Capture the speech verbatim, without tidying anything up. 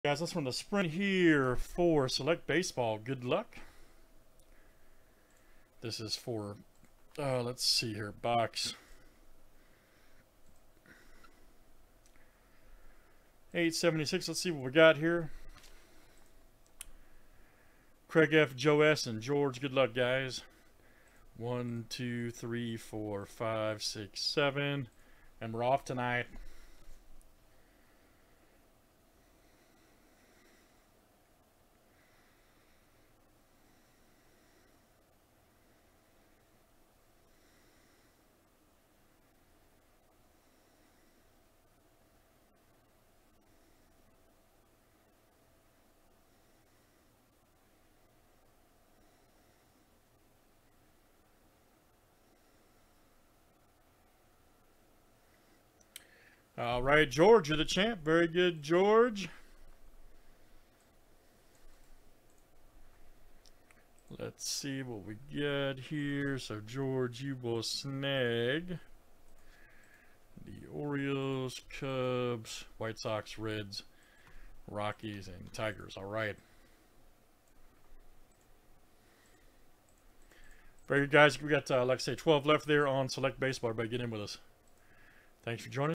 Guys, that's from the sprint here for Select Baseball. Good luck. This is for, uh, let's see here, box eight seventy-six. Let's see what we got here. Craig F., Joe S., and George. Good luck, guys. One, two, three, four, five, six, seven. And we're off tonight. All right, George, you're the champ. Very good, George. Let's see what we get here. So, George, you will snag the Orioles, Cubs, White Sox, Reds, Rockies, and Tigers. All right. Very good, guys. We got, uh, like I say, twelve left there on Select Baseball. Everybody get in with us. Thanks for joining.